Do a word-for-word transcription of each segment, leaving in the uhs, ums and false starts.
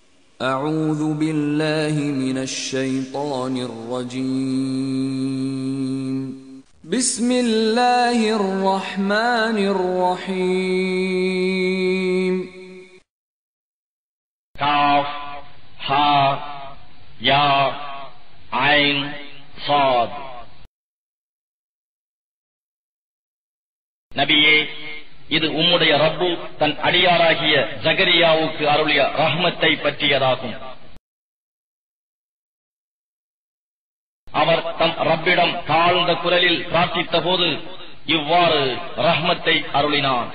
أعوذ بالله من الشيطان الرجيم بسم الله الرحمن الرحيم كاف ها يا عين صاد நபியே, இது உம்முடைய ரப்பு தன் அடியாராகிய ஜகரியாவுக்கு அருளிய ரஹ்மத்தை பற்றியதாகும். அவர் தம் ரப்பிடம் தாழ்ந்த குரலில் பிரார்த்தித்த போது இவ்வாறு ரஹ்மத்தை அருளினார்.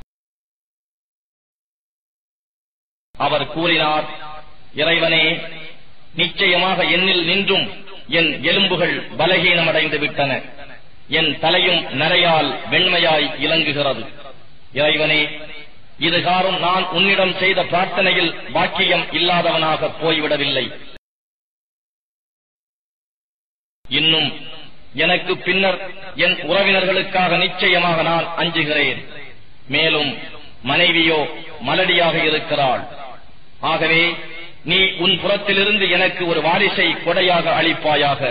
அவர் கூறினார், இறைவனே, நிச்சயமாக என்னில் நின்றும் என் எலும்புகள் பலகீனமடைந்து விட்டன. என் தலையும் நரையால் வெண்மையாய் இலங்குகிறது. இறைவனே, இதுகாரும் நான் உன்னிடம் செய்த பிரார்த்தனையில் பாக்கியம் இல்லாதவனாக போய்விடவில்லை. இன்னும் எனக்கு பின்னர் என் உறவினர்களுக்காக நிச்சயமாக நான் அஞ்சுகிறேன். மேலும் மனைவியோ மலடியாக இருக்கிறாள். ஆகவே நீ உன் புறத்திலிருந்து எனக்கு ஒரு வாரிசை கொடையாக அளிப்பாயாக.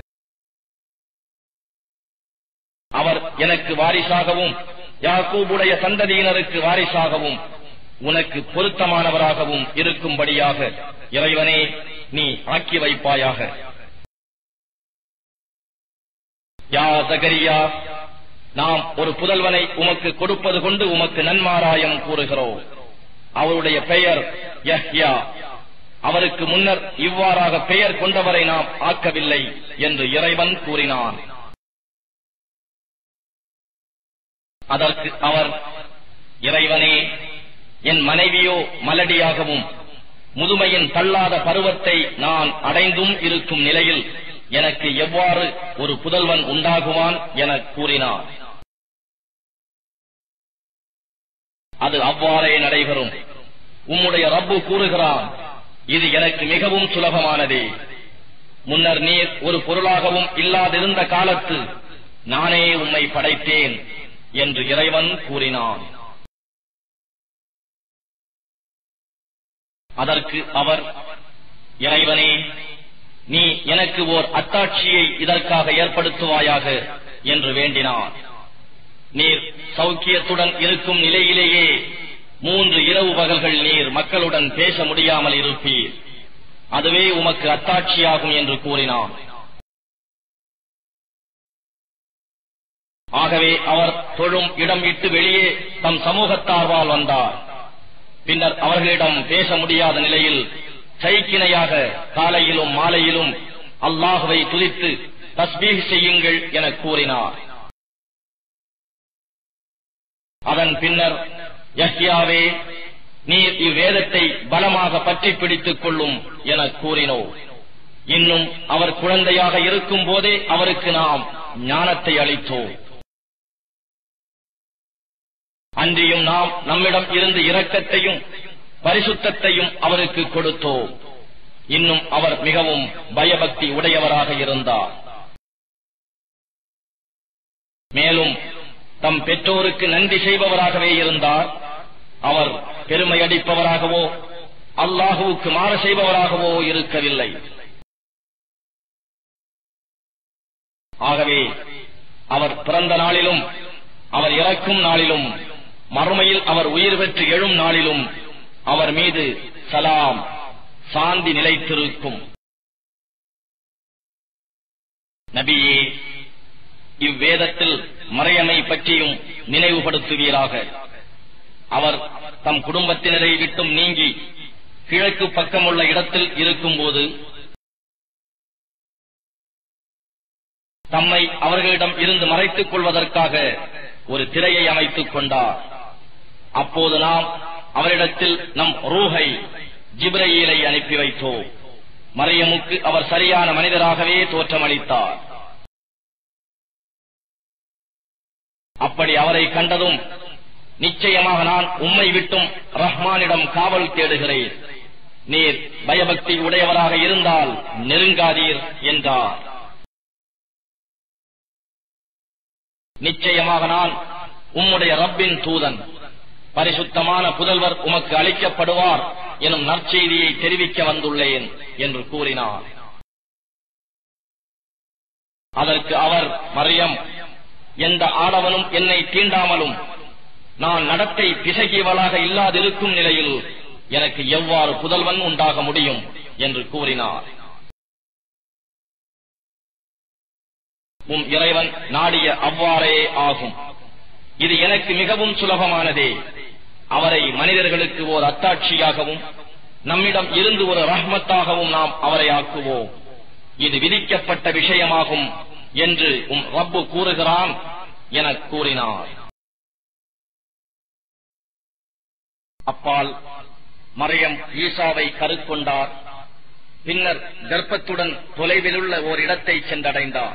அவர் எனக்கு வாரிசாகவும் யாக்கூபுடைய சந்ததியினருக்கு வாரிசாகவும் உனக்கு பொருத்தமானவராகவும் இருக்கும்படியாக இறைவனே நீ ஆக்கி வைப்பாயாக. யா ஜகரியா, நாம் ஒரு புதல்வனை உமக்கு கொடுப்பது கொண்டு உமக்கு நன்மாராயம் கூறுகிறோம். அவருடைய பெயர் யஹ்யா. அவருக்கு முன்னர் இவ்வாறாக பெயர் கொண்டவரை நாம் ஆக்கவில்லை என்று இறைவன் கூறினான். அதற்கு அவர், இறைவனே, என் மனைவியோ மலடியாகவும் முதுமையின் தள்ளாத பருவத்தை நான் அடைந்தும் இருக்கும் நிலையில் எனக்கு எவ்வாறு ஒரு புதல்வன் உண்டாகுவான் என கூறினார். அது அவ்வாறே நடைபெறும். உம்முடைய ரப்பு கூறுகிறான், இது எனக்கு மிகவும் சுலபமானதே. முன்னர் நீர் ஒரு பொருளாகவும் இல்லாதிருந்த காலத்து நானே உம்மை படைத்தேன் என்று இறைவன் கூறினான். அதற்கு அவர், இறைவனே, நீ எனக்கு ஓர் அத்தாட்சியை இதற்காக ஏற்படுத்துவாயாக என்று வேண்டினார். நீர் சௌக்கியத்துடன் இருக்கும் நிலையிலேயே மூன்று இரவு பகல்கள் நீர் மக்களுடன் பேச முடியாமல் இருப்பீர். அதுவே உமக்கு அத்தாட்சியாகும் என்று கூறினான். ஆகவே அவர் தொழும் இடம் விட்டு வெளியே தம் சமூகத்தார்வால் வந்தார். பின்னர் அவர்களிடம் பேச முடியாத நிலையில் சைக்கிணையாக காலையிலும் மாலையிலும் அல்லாஹுவை துதித்து தஸ்பீஹ் செய்யுங்கள் என கூறினார். அதன் பின்னர், யஹ்யாவே, நீர் இவ்வேதத்தை பலமாக பற்றி பிடித்துக் கொள்ளும் என கூறினோம். இன்னும் அவர் குழந்தையாக இருக்கும் போதே அவருக்கு நாம் ஞானத்தை அளித்தோம். அன்றியும் நாம் நம்மிடம் இருந்து இரக்கத்தையும் பரிசுத்தத்தையும் அவருக்கு கொடுத்தோம். இன்னும் அவர் மிகவும் பயபக்தி உடையவராக இருந்தார். மேலும் தம் பெற்றோருக்கு நன்றி செய்பவராகவே இருந்தார். அவர் பெருமையடிப்பவராகவோ அல்லாஹுவுக்கு மாறு செய்பவராகவோ இருக்கவில்லை. ஆகவே அவர் பிறந்த நாளிலும் அவர் இறக்கும் நாளிலும் மறுமையில் அவர் உயிர் பெற்று எழும் நாளிலும் அவர் மீது சலாம் சாந்தி நிலைத்திருக்கும். நபியே, இவ்வேதத்தில் மரியமை பற்றியும் நினைவுபடுத்துவீராக. அவர் தம் குடும்பத்தினரை விட்டும் நீங்கி கிழக்கு பக்கமுள்ள இடத்தில் இருக்கும்போது தம்மை அவர்களிடம் இருந்து மறைத்துக் கொள்வதற்காக ஒரு திரையை அமைத்துக் கொண்டார். அப்போது நாம் அவரிடத்தில் நம் ரூஹை ஜிப்ரயீலை அனுப்பி வைத்தோம். மரியமுக்கு அவர் சரியான மனிதராகவே தோற்றமளித்தார். அப்படி அவரை கண்டதும், நிச்சயமாக நான் உம்மை விட்டும் ரஹ்மானிடம் காவல் தேடுகிறேன். நீர் பயபக்தி உடையவராக இருந்தால் நெருங்காதீர் என்றார். நிச்சயமாக நான் உம்முடைய ரப்பின் தூதன். பரிசுத்தமான புதல்வர் உமக்கு அளிக்கப்படுவார் எனும் நற்செய்தியை தெரிவிக்க வந்துள்ளேன் என்று கூறினார். அதற்கு அவர், மரியம், எந்த ஆடவனும் என்னை தீண்டாமலும் நான் நடத்தை பிசகியவளாக இல்லாதிருக்கும் நிலையில் எனக்கு எவ்வாறு புதல்வன் உண்டாக முடியும் என்று கூறினார். உம் இறைவன் நாடிய அவ்வாறே ஆகும். இது எனக்கு மிகவும் சுலபமானதே. அவரை மனிதர்களுக்கு ஓர் அத்தாட்சியாகவும் நம்மிடம் இருந்து ஒரு ரஹ்மத்தாகவும் நாம் அவரை ஆக்குவோம். இது விதிக்கப்பட்ட விஷயமாகும் என்று உம் ரப்பு கூறுகிறான் என கூறினார். அப்பால் மரியம் ஈசாவை கருக்கொண்டார். பின்னர் கர்ப்பத்துடன் தொலைவிலுள்ள ஓர் இடத்தை சென்றடைந்தார்.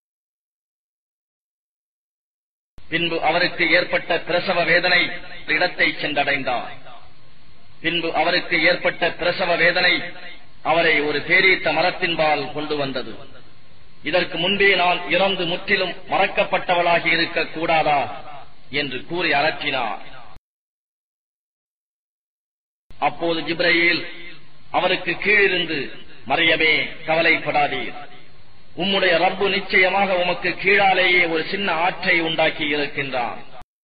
பின்பு அவருக்கு ஏற்பட்ட பிரசவ வேதனை இடத்தை சென்றடைந்தார். பின்பு அவருக்கு ஏற்பட்ட பிரசவ வேதனை அவரை ஒரு பேரீத்த மரத்தின்பால் கொண்டு வந்தது. இதற்கு முன்பே நான் இறந்து முற்றிலும் மறக்கப்பட்டவளாகி இருக்க கூடாதா என்று கூறி அரற்றினார். அப்போது ஜிப்ரயீல் அவருக்கு கீழிருந்து, மரியமே, கவலைப்படாதீர், உம்முடைய ரப்பு நிச்சயமாக உமக்கு கீழாலேயே ஒரு சின்ன ஆற்றை உண்டாக்கி இருக்கின்றான்.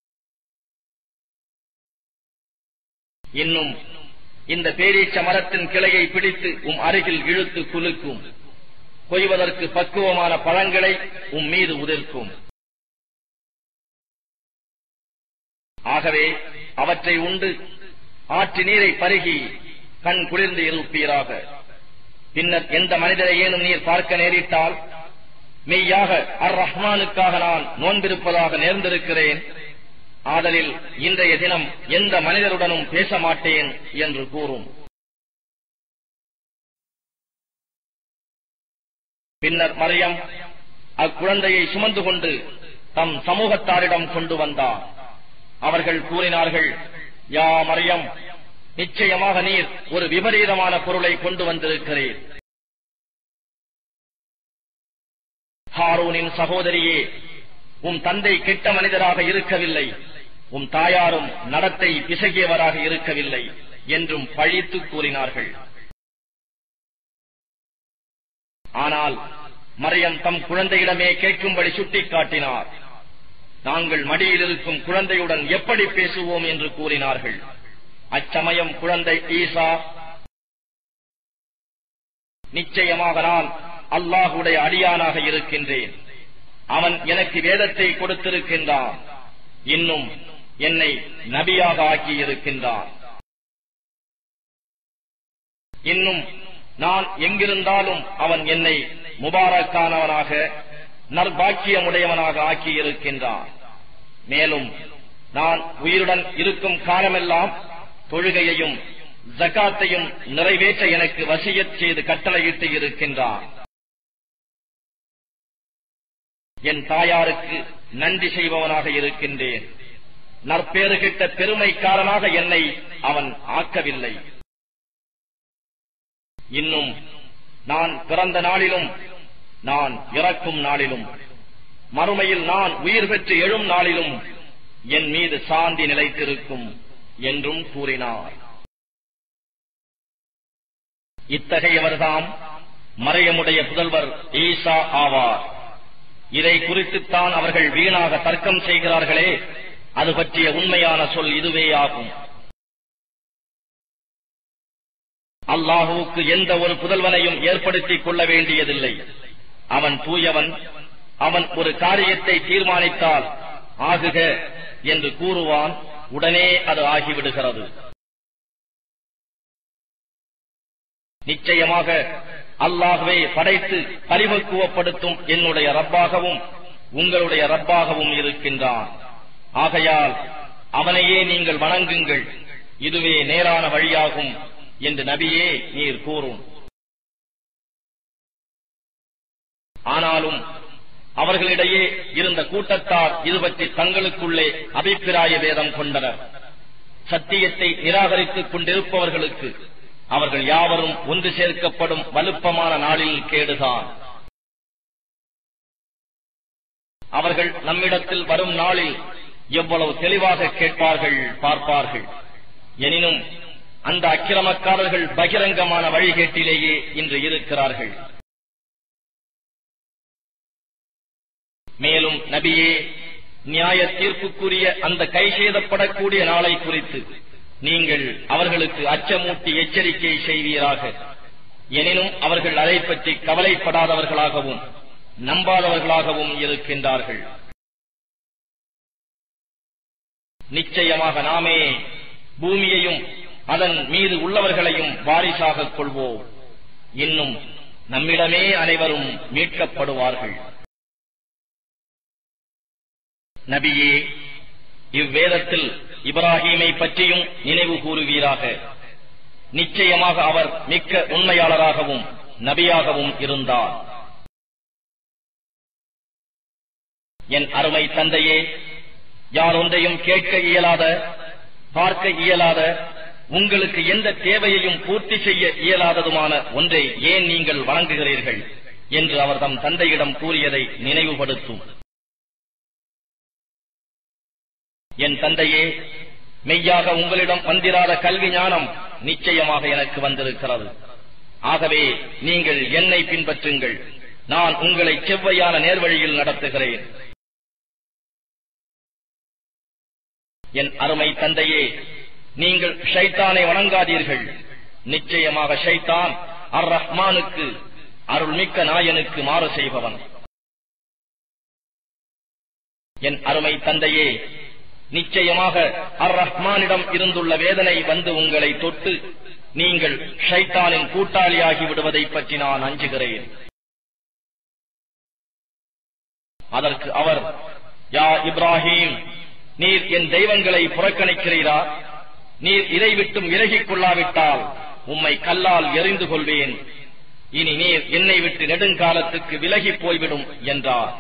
இன்னும் இந்த பேரீச்ச மரத்தின் கிளையை பிடித்து உம் அருகில் இழுத்து குலுக்கும், கொய்வதற்கு பக்குவமான பழங்களை உம் மீது உதிர்க்கும். ஆகவே அவற்றை உண்டு ஆற்று நீரை பருகி கண் குளிர்ந்து இருப்பீராக. பின்னர் எந்த மனிதரை ஏனும் நீர் பார்க்க நேரிட்டால், மெய்யாக அர் ரஹ்மானுக்காக நான் நோன்பிருப்பதாக நேர்ந்திருக்கிறேன், ஆதலில் இன்றைய தினம் எந்த மனிதருடனும் பேச மாட்டேன் என்று கூறும். பின்னர் மரியம் அக்குழந்தையை சுமந்து கொண்டு தம் சமூகத்தாரிடம் கொண்டு வந்தார். அவர்கள் கூறினார்கள், யா மரியம், நிச்சயமாக நீர் ஒரு விபரீதமான பொருளை கொண்டு வந்திருக்கிறீர். ஹாரூனின் சகோதரியே, உம் தந்தை கெட்ட மனிதராக இருக்கவில்லை, உம் தாயாரும் நடத்தை பிசகியவராக இருக்கவில்லை என்றும் பழித்து கூறினார்கள். ஆனால் மரியம் தம் குழந்தையிடமே கேட்கும்படி சுட்டிக்காட்டினார். நாங்கள் மடியில் இருக்கும் குழந்தையுடன் எப்படி பேசுவோம் என்று கூறினார்கள். அச்சமயம் குழந்தை ஈசா, நிச்சயமாக நான் அல்லாஹுடைய அடியானாக இருக்கின்றேன், அவன் எனக்கு வேதத்தை கொடுத்திருக்கின்றான், இன்னும் என்னை நபியாக ஆக்கி இருக்கின்றான். இன்னும் நான் எங்கிருந்தாலும் அவன் என்னை முபாரக்கானவனாக நற்பாக்கியமுடையவனாக ஆக்கி இருக்கின்றான். மேலும் நான் உயிருடன் இருக்கும் காலமெல்லாம் தொழுகையையும் ஜகாத்தையும் நிறைவேற்ற எனக்கு வசியத் செய்து கட்டளையிட்டு இருக்கின்றான். என் தாயாருக்கு நன்றி செய்பவனாக இருக்கின்றேன். நற்பேறு கிட்ட பெருமைக்காரனாக என்னை அவன் ஆக்கவில்லை. இன்னும் நான் பிறந்த நாளிலும் நான் இறக்கும் நாளிலும் மறுமையில் நான் உயிர் பெற்று எழும் நாளிலும் என் மீது சாந்தி நிலைத்திருக்கும் என்றும் கூறினார். இத்தகையவர்தாம் மரியமுடைய புதல்வர் ஈசா ஆவார். இதை குறித்துத்தான் அவர்கள் வீணாக தர்க்கம் செய்கிறார்களே, அது பற்றிய உண்மையான சொல் இதுவே ஆகும். அல்லாஹுவுக்கு எந்த ஒரு புதல்வனையும் ஏற்படுத்திக் கொள்ள வேண்டியதில்லை. அவன் தூயவன். அவன் ஒரு காரியத்தை தீர்மானித்தால் ஆகுக என்று கூறுவான், உடனே அது ஆகிவிடுகிறது. நிச்சயமாக அல்லாஹ்வே படைத்து பரிபக்குவப்படுத்தும் என்னுடைய ரப்பாகவும் உங்களுடைய ரப்பாகவும் இருக்கின்றான். ஆகையால் அவனையே நீங்கள் வணங்குங்கள், இதுவே நேரான வழியாகும் என்று நபியே நீர் கூறும். ஆனாலும் அவர்களிடையே இருந்த கூட்டத்தார் இது பற்றி தங்களுக்குள்ளே அபிப்பிராய வேதம் கொண்டனர். சத்தியத்தை நிராகரித்துக் கொண்டிருப்பவர்களுக்கு அவர்கள் யாவரும் ஒன்று சேர்க்கப்படும் வலுப்பமான நாளில் கேடுதான். அவர்கள் நம்மிடத்தில் வரும் நாளில் எவ்வளவு தெளிவாக கேட்பார்கள், பார்ப்பார்கள். எனினும் அந்த அக்கிரமக்காரர்கள் பகிரங்கமான வழிகேட்டிலேயே இன்று இருக்கிறார்கள். மேலும் நபியே, நியாய தீர்ப்புக்குரிய அந்த கைசேதப்படக்கூடிய நாளை குறித்து நீங்கள் அவர்களுக்கு அச்சமூட்டி எச்சரிக்கை செய்வீராக. எனினும் அவர்கள் அதை பற்றி கவலைப்படாதவர்களாகவும் நம்பாதவர்களாகவும் இருக்கின்றார்கள். நிச்சயமாக நாமே பூமியையும் அதன் மீது உள்ளவர்களையும் வாரிசாக கொள்வோம். இன்னும் நம்மிடமே அனைவரும் மீட்கப்படுவார்கள். நபியே, இவ்வேதத்தில் இப்ராஹீமை பற்றியும் நினைவு கூறுவீராக. நிச்சயமாக அவர் மிக்க உண்மையாளராகவும் நபியாகவும் இருந்தார். என் அருமை தந்தையே, யார் ஒன்றையும் கேட்க இயலாத, பார்க்க இயலாத, உங்களுக்கு எந்த தேவையையும் பூர்த்தி செய்ய இயலாததுமான ஒன்றை ஏன் நீங்கள் வணங்குகிறீர்கள் என்று அவர் தம் தந்தையிடம் கூறியதை நினைவுபடுத்தும். என் தந்தையே, மெய்யாக உங்களிடம் வந்திராத கல்வி ஞானம் நிச்சயமாக எனக்கு வந்திருக்கிறது. ஆகவே நீங்கள் என்னை பின்பற்றுங்கள். நான் உங்களை செவ்வையான நேர்வழியில் நடத்துகிறேன். என் அருமை தந்தையே, நீங்கள் ஷைத்தானை வணங்காதீர்கள். நிச்சயமாக ஷைத்தான் அர் ரஹ்மானுக்கு, அருள்மிக்க நாயனுக்கு மாறு செய்பவன். என் அருமை தந்தையே, நிச்சயமாக அர் ரஹ்மானிடம் இருந்துள்ள வேதனை வந்து உங்களை தொட்டு நீங்கள் ஷைத்தானின் கூட்டாளியாகி விடுவதை பற்றி நான் அஞ்சுகிறேன். அதற்கு அவர், யா இப்ராஹீம், நீர் என் தெய்வங்களை புறக்கணிக்கிறீரா? நீர் இதை விட்டும் விலகிக் கொள்ளாவிட்டால் உம்மை கல்லால் எறிந்து கொள்வேன். இனி நீர் என்னை விட்டு நெடுங்காலத்துக்கு விலகி போய்விடும் என்றார்.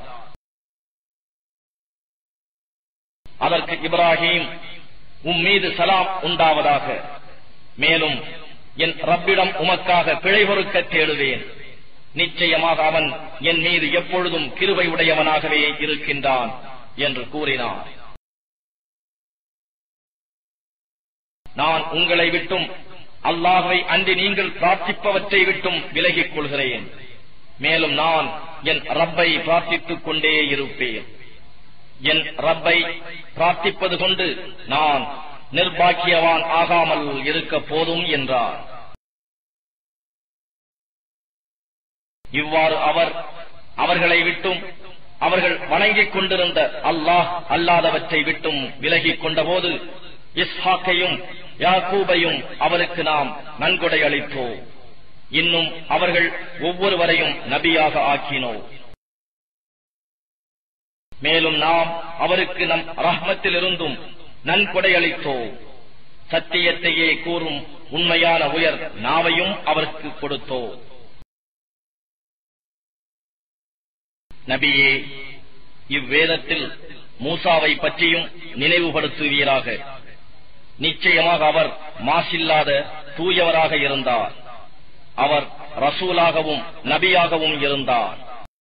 அதற்கு இப்ராஹீம், உம் மீது சலாம் உண்டாவதாக. மேலும் என் ரப்பிடம் உமக்காக பிழை பொறுக்க தேடுவேன். நிச்சயமாக அவன் என் மீது எப்பொழுதும் கிருபை உடையவனாகவே இருக்கின்றான் என்று கூறினார். நான் உங்களை விட்டும் அல்லாஹ்வை அன்றி நீங்கள் பிரார்த்திப்பவற்றை விட்டும் விலகிக் கொள்கிறேன். மேலும் நான் என் ரப்பை பிரார்த்தித்துக் கொண்டே இருப்பேன். என் ரப்பை பிரார்த்திப்பது கொண்டு நான் நிர்பாக்கியவான் ஆகாமல் இருக்க போதும் என்றார். இவ்வாறு அவர் அவர்களை விட்டும் அவர்கள் வணங்கிக் கொண்டிருந்த அல்லாஹ் அல்லாதவற்றை விட்டும் விலகிக் கொண்டபோது இஸ்ஹாக்கையும் யாக்கூபையும் அவருக்கு நாம் நன்கொடை அளித்தோம். இன்னும் அவர்கள் ஒவ்வொருவரையும் நபியாக ஆக்கினோம். மேலும் நாம் அவருக்கு நம் ரஹ்மத்தில் இருந்தும் நன்கொடை அளித்தோம். சத்தியத்தையே கூறும் உண்மையான உயர் நாவையும் அவருக்கு கொடுத்தோம். நபியே, இவ்வேதத்தில் மூசாவை பற்றியும் நினைவுபடுத்துவீராக. நிச்சயமாக அவர் மாசில்லாத தூயவராக இருந்தார். அவர் ரசூலாகவும் நபியாகவும் இருந்தார்.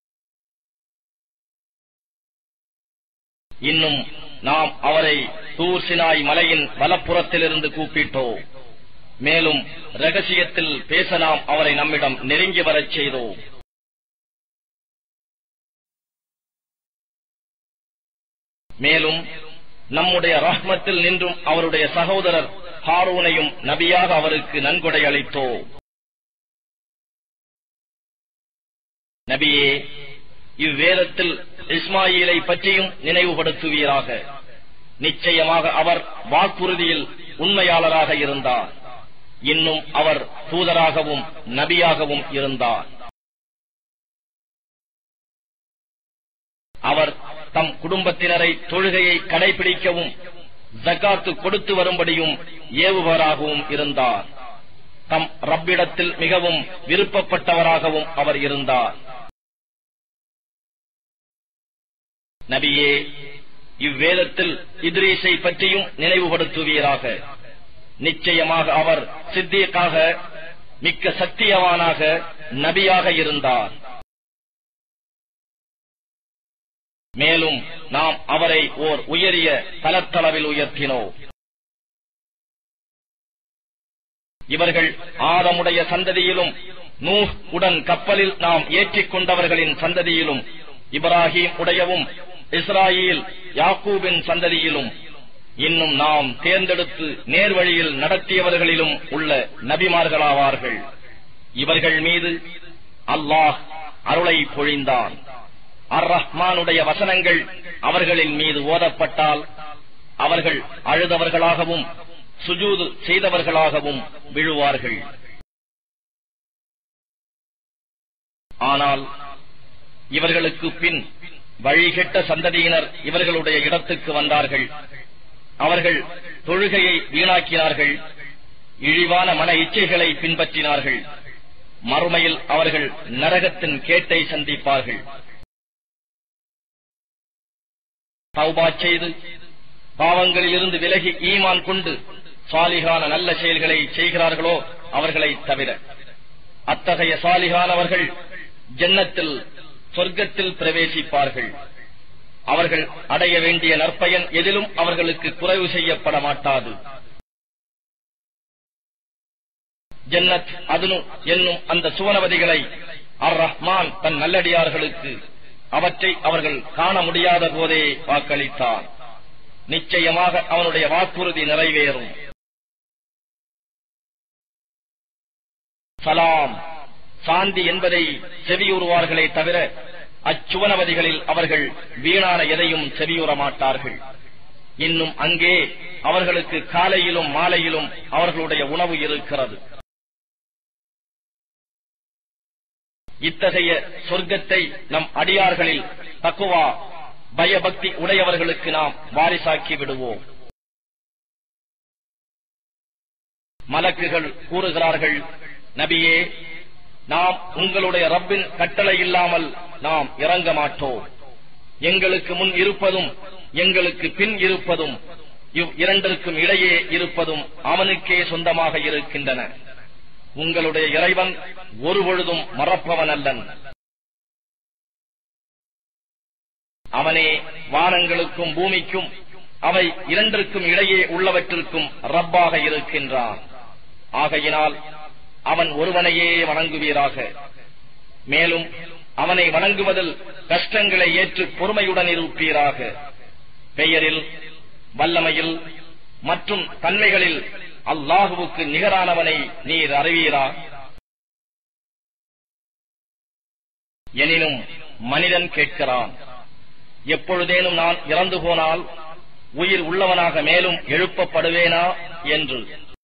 இன்னும் நாம் அவரை தூர் சினாய் மலையின் வலப்புறத்திலிருந்து கூப்பிட்டோம். மேலும் ரகசியத்தில் பேச நாம் அவரை நம்மிடம் நெருங்கி வரச் செய்தோம். மேலும் நம்முடைய ரஹ்மத்தில் நின்றும் அவருடைய சகோதரர் ஹாரூனையும் நபியாக அவருக்கு நன்கொடை அளித்தோம். நபியே, இவ்வேதத்தில் இஸ்மாயிலை பற்றியும் நினைவுபடுத்துவீராக. நிச்சயமாக அவர் வாக்குறுதியில் உண்மையாளராக இருந்தார். இன்னும் அவர் தூதராகவும் நபியாகவும் இருந்தார். அவர் தம் குடும்பத்தினரை தொழுகையை கடைபிடிக்கவும் ஜகாத்து கொடுத்து வரும்படியும் ஏவுபவராகவும் இருந்தார். தம் ரப்பிடத்தில் மிகவும் விருப்பப்பட்டவராகவும் அவர் இருந்தார். நபியே, இவ்வேதத்தில் இத்ரீஸை பற்றியும் நினைவுபடுத்துவீராக. நிச்சயமாக அவர் சித்தீக்காக, மிக்க சத்தியவானாக, நபியாக இருந்தார். மேலும் நாம் அவரை ஓர் உயரிய தலத்தளவில் உயர்த்தினோம். இவர்கள் ஆதமுடைய சந்ததியிலும் நூஹ் உடன் கப்பலில் நாம் ஏற்றிக் கொண்டவர்களின் சந்ததியிலும் இப்ராஹீம் உடையவும் இஸ்ராயீல் யாக்கூபின் சந்ததியிலும் இன்னும் நாம் தேர்ந்தெடுத்து நேர்வழியில் நடத்தியவர்களிலும் உள்ள நபிமார்களாவார்கள். இவர்கள் மீது அல்லாஹ் அருளை பொழிந்தான். அர் ரஹ்மானுடைய வசனங்கள் அவர்களின் மீது ஓதப்பட்டால் அவர்கள் அழுதவர்களாகவும் சுஜூது செய்தவர்களாகவும் விழுவார்கள். ஆனால் இவர்களுக்கு பின் வழிகெட்ட சந்ததியினர் இவர்களுடைய இடத்துக்கு வந்தார்கள். அவர்கள் தொழுகையை வீணாக்கினார்கள், இழிவான மன இச்சைகளை பின்பற்றினார்கள். மறுமையில் அவர்கள் நரகத்தின் கேட்டை சந்திப்பார்கள். தௌபா செய்து பாவங்களில் இருந்து விலகி ஈமான் கொண்டு சாலிகான நல்ல செயல்களை செய்கிறார்களோ அவர்களை தவிர அத்தகைய சாலிகானவர்கள் ஜன்னத்தில் சொர்க்கத்தில் பிரவேசிப்பார்கள். அவர்கள் அடைய வேண்டிய நற்பயன் எதிலும் அவர்களுக்கு குறைவு செய்யப்பட மாட்டாது. ஜன்னத் அதுனு என்னும் அந்த சுவனவதிகளை அர் ரஹ்மான் தன் நல்லடியார்களுக்கு அவற்றை அவர்கள் காண முடியாத போதே வாக்களித்தார். நிச்சயமாக அவனுடைய வாக்குறுதி நிறைவேறும். சலாம் சாந்தி என்பதை செவியுறுவார்களே தவிர அச்சுவனவதிகளில் அவர்கள் வீணான எதையும் செவியுற மாட்டார்கள். இன்னும் அங்கே அவர்களுக்கு காலையிலும் மாலையிலும் அவர்களுடைய உணவு இருக்கிறது. இத்தகைய சொர்க்கத்தை நம் அடியார்களில் தக்குவா பயபக்தி உடையவர்களுக்கு நாம் வாரிசாக்கி விடுவோம். மலக்குகள் கூறுகிறார்கள், நபியே, நாம் உங்களுடைய ரப்பின் கட்டளை இல்லாமல் நாம் இறங்க மாட்டோம். எங்களுக்கு முன் இருப்பதும் எங்களுக்கு பின் இருப்பதும் இவ் இரண்டிற்கும் இடையே இருப்பதும் அவனுக்கே சொந்தமாக இருக்கின்றன. உங்களுடைய இறைவன் ஒருபொழுதும் மறப்பவன் அல்லன். அவனே வானங்களுக்கும் பூமிக்கும் அவை இரண்டிற்கும் இடையே உள்ளவற்றிற்கும் ரப்பாக இருக்கின்றான். ஆகையினால் அவன் ஒருவனையே வணங்குவீராக. மேலும் அவனை வணங்குவதில் கஷ்டங்களை ஏற்று பொறுமையுடன் இருப்பீராக. பெயரில், வல்லமையில் மற்றும் தன்மைகளில் அல்லாஹுவுக்கு நிகரானவனை நீர் அறிவீரா? எனினும் மனிதன் கேட்கிறான், எப்பொழுதேனும் நான் இறந்து போனால் உயிர் உள்ளவனாக மேலும் எழுப்பப்படுவேனா என்று.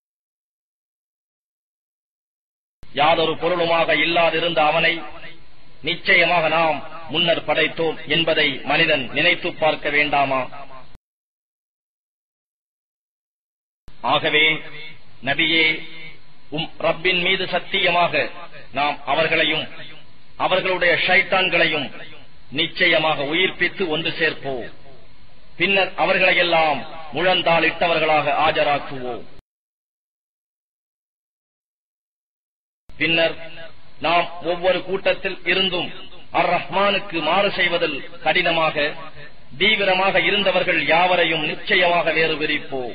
யாதொரு பொருளுமாக இல்லாதிருந்த அவனை நிச்சயமாக நாம் முன்னர் படைத்தோம் என்பதை மனிதன் நினைத்து பார்க்க வேண்டாமா? ஆகவே நபியே, உம் ரப்பின் மீது சத்தியமாக நாம் அவர்களையும் அவர்களுடைய ஷைத்தான்களையும் நிச்சயமாக உயிர்ப்பித்து ஒன்று சேர்ப்போம். பின்னர் அவர்களையெல்லாம் முழந்தாளிட்டவர்களாக ஆஜராக்குவோம். பின்னர் நாம் ஒவ்வொரு கூட்டத்தில் இருந்தும் அர் ரஹ்மானுக்கு மாறு செய்வதில் கடினமாக தீவிரமாக இருந்தவர்கள் யாவரையும் நிச்சயமாக வேறு விரிப்போம்.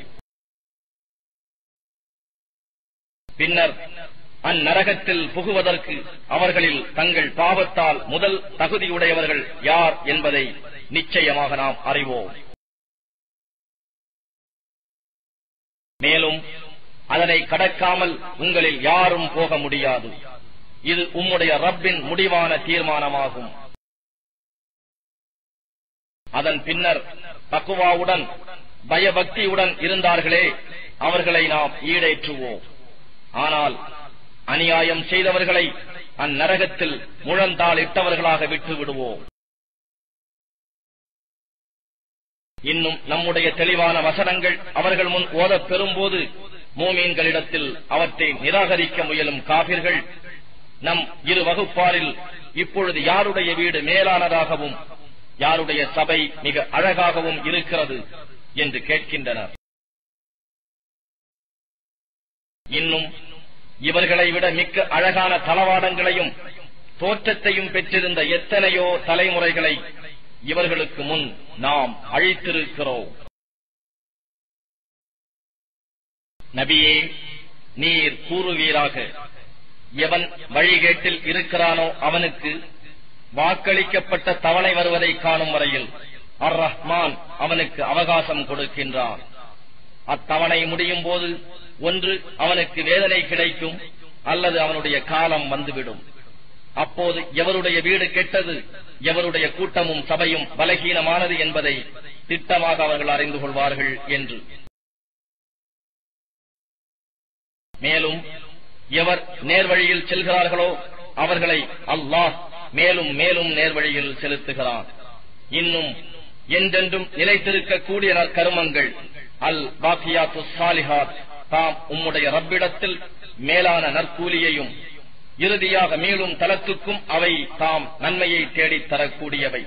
பின்னர் அந்நரகத்தில் புகுவதற்கு அவர்களில் தங்கள் பாவத்தால் முதல் தகுதியுடையவர்கள் யார் என்பதை நிச்சயமாக நாம் அறிவோம். மேலும் அதனை கடக்காமல் உங்களில் யாரும் போக முடியாது. இது உம்முடைய ரப்பின் முடிவான தீர்மானமாகும். அதன் பின்னர் தக்குவாவுடன் பயபக்தியுடன் இருந்தார்களே, அவர்களை நாம் ஈடேற்றுவோம். ஆனால் அநியாயம் செய்தவர்களை அந்நரகத்தில் முழந்தாள் இட்டவர்களாக விட்டு விடுவோம். இன்னும் நம்முடைய தெளிவான வசனங்கள் அவர்கள் முன் ஓதப் பெறும்போது மூமீன்களிடத்தில் அவற்றை நிராகரிக்க முயலும் காபிர்கள், நம் இரு வகுப்பாரில் இப்பொழுது யாருடைய வீடு மேலானதாகவும் யாருடைய சபை மிக அழகாகவும் இருக்கிறது என்று கேட்கின்றனர். இன்னும் இவர்களை விட மிக்க அழகான தளவாடங்களையும் தோற்றத்தையும் பெற்றிருந்த எத்தனையோ தலைமுறைகளை இவர்களுக்கு முன் நாம் அழித்திருக்கிறோம். நபியே, நீர் கூறுவீராக, எவன் வழிகேட்டில் இருக்கிறானோ அவனுக்கு வாக்களிக்கப்பட்ட தவணை வருவதை காணும் வரையில் அர் ரஹ்மான் அவனுக்கு அவகாசம் கொடுக்கின்றான். அத்தவணை முடியும் போது ஒன்று அவனுக்கு வேதனை கிடைக்கும், அல்லது அவனுடைய காலம் வந்துவிடும். அப்போது எவருடைய வீடு கெட்டது, எவருடைய கூட்டமும் சபையும் பலகீனமானது என்பதை திட்டமாக அவர்கள் அறிந்து கொள்வார்கள் என்று. மேலும் எவர் நேர்வழியில் செல்கிறார்களோ அவர்களை அல்லாஹ் மேலும் மேலும் நேர்வழியில் செலுத்துகிறான். இன்னும் என்றென்றும் நிலைத்திருக்கக்கூடிய நற்கருமங்கள் அல் பாக்கியாத்து சாலிஹாத் தாம் உம்முடைய ரப்பிடத்தில் மேலான நற்கூலியையும் இறுதியாக மேலும் தலத்துக்கும் அவை தாம் நன்மையை தேடித் தரக்கூடியவை.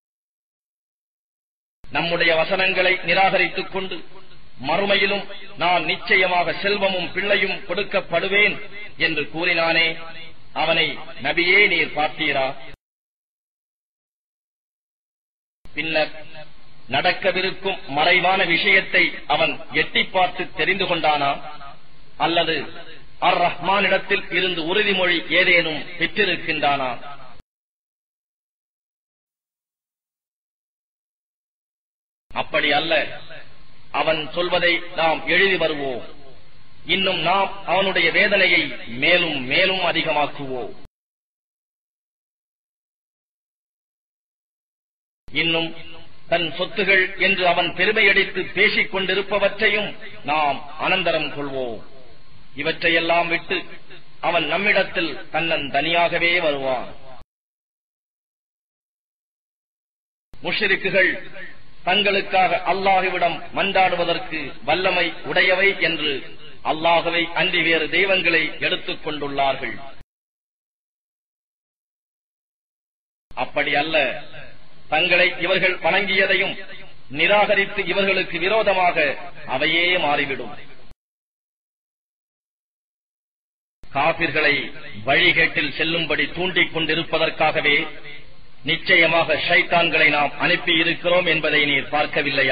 நம்முடைய வசனங்களை நிராகரித்துக் கொண்டு மறுமையிலும் நான் நிச்சயமாக செல்வமும் பிள்ளையும் கொடுக்கப்படுவேன் என்று கூறினானே, அவனை நபியே நீர் பார்த்தீரா? பின்னர் நடக்கவிருக்கும் மறைவான விஷயத்தை அவன் எட்டி பார்த்து தெரிந்து கொண்டானா, அல்லது அர் ரஹ்மானிடத்தில் இருந்து உறுதிமொழி ஏதேனும் பெற்றிருக்கின்றானா? அப்படி அல்ல. அவன் சொல்வதை நாம் எழுதி வருவோம். இன்னும் நாம் அவனுடைய வேதனையை மேலும் மேலும் அதிகமாக்குவோம். இன்னும் தன் சொத்துகள் என்று அவன் பெருமையடித்து பேசிக் கொண்டிருப்பவற்றையும் நாம் அனந்தரம் கொள்வோம். இவற்றையெல்லாம் விட்டு அவன் நம்மிடத்தில் தன்னன் தனியாகவே வருவான். முஷ்ரிக்குகள் தங்களுக்காக அல்லாஹ்விடம் மன்றாடுவதற்கு வல்லமை உடையவை என்று அல்லாஹ்வை அன்றி வேறு தெய்வங்களை எடுத்துக் கொண்டுள்ளார்கள். அப்படி அல்ல. தங்களை இவர்கள் வணங்கியதையும் நிராகரித்து இவர்களுக்கு விரோதமாக அவையே மாறிவிடும். காபிர்களை வழிகேட்டில் செல்லும்படி தூண்டிக் கொண்டிருப்பதற்காகவே நிச்சயமாக ஷைத்தான்களை நாம் அனுப்பி இருக்கிறோம் என்பதை நீர் பார்க்கவில்லையா?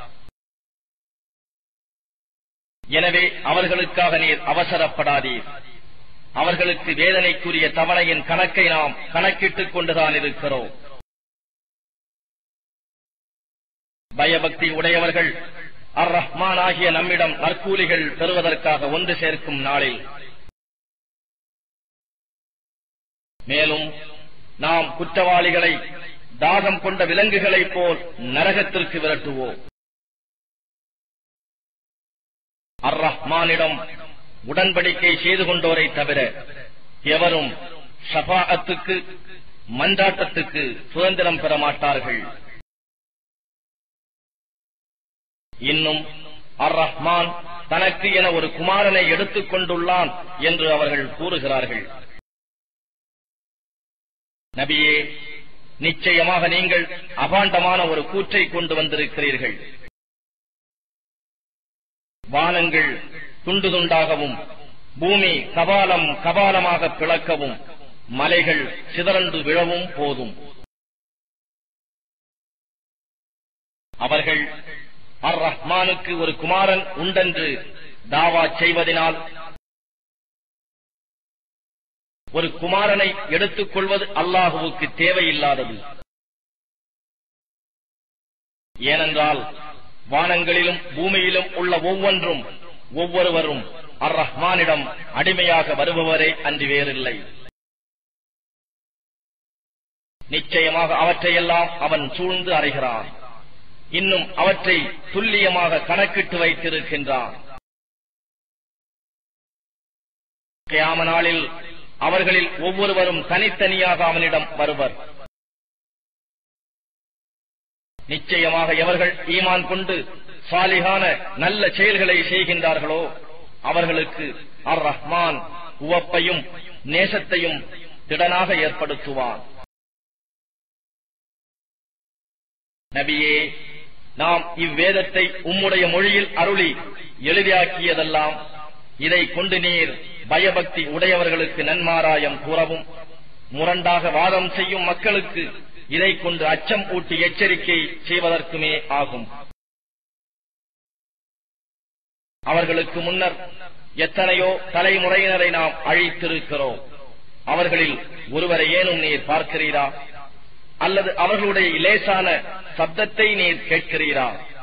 எனவே அவர்களுக்காக நீர் அவசரப்படாதீர். அவர்களுக்கு வேதனைக்குரிய தவணையின் கணக்கை நாம் கணக்கிட்டுக் கொண்டுதான் இருக்கிறோம். பயபக்தி உடையவர்கள் அர் ரஹ்மான் ஆகிய நம்மிடம் நற்கூலிகள் பெறுவதற்காக ஒன்று சேர்க்கும் நாளில் மேலும் நாம் குற்றவாளிகளை தாகம் கொண்ட விலங்குகளைப் போல் நரகத்திற்கு விரட்டுவோம். அர் ரஹ்மானிடம் உடன்படிக்கை செய்து கொண்டோரை தவிர எவரும் ஷஃபாஅத்துக்கு மன்றாட்டத்துக்கு சுதந்திரம் பெற மாட்டார்கள். இன்னும் அர் ரஹ்மான் தனக்கு என ஒரு குமாரனை எடுத்துக் கொண்டுள்ளான் என்று அவர்கள் கூறுகிறார்கள். நபியே, நிச்சயமாக நீங்கள் அபாண்டமான ஒரு கூற்றை கொண்டு வந்திருக்கிறீர்கள். வானங்கள் துண்டு துண்டாகவும் பூமி கபாலம் கபாலமாக பிளக்கவும் மலைகள் சிதறண்டு விழவும் போதும். அவர்கள் அர் ரஹ்மானுக்கு ஒரு குமாரன் உண்டென்று தாவா செய்வதனால் ஒரு குமாரனை எடுத்துக் கொள்வது அல்லாஹுவுக்கு தேவையில்லாதது. ஏனென்றால் வானங்களிலும் பூமியிலும் உள்ள ஒவ்வொன்றும் ஒவ்வொருவரும் அர் ரஹ்மானிடம் அடிமையாக வருபவரே அன்றி வேறில்லை. நிச்சயமாக அவற்றையெல்லாம் அவன் சூழ்ந்து அறிகிறான். இன்னும் அவற்றை துல்லியமாக கணக்கிட்டு வைத்திருக்கின்றான். கியாம நாளில் அவர்களில் ஒவ்வொருவரும் தனித்தனியாக அவனிடம் வருவர். நிச்சயமாக எவர்கள் ஈமான் கொண்டு சாலிகான நல்ல செயல்களை செய்கின்றார்களோ அவர்களுக்கு அர் ரஹ்மான் உவப்பையும் நேசத்தையும் திடனாக ஏற்படுத்துவான். நபியே, நாம் இவ்வேதத்தை உம்முடைய மொழியில் அருளி எளிதாக்கியதெல்லாம் இதை கொண்டு நீர் பயபக்தி உடையவர்களுக்கு நன்மாராயம் கூறவும் முரண்டாக வாதம் செய்யும் மக்களுக்கு இதை கொண்டு அச்சம் ஊட்டி எச்சரிக்கை செய்வதற்குமே ஆகும். அவர்களுக்கு முன்னர் எத்தனையோ தலைமுறையினரை நாம் அழித்திருக்கிறோம். அவர்களில் ஒருவரை ஏனும் நீர் பார்க்கிறீரா? அல்லது அவர்களுடைய லேசான சப்தத்தை நீர் கேட்கிறீரா?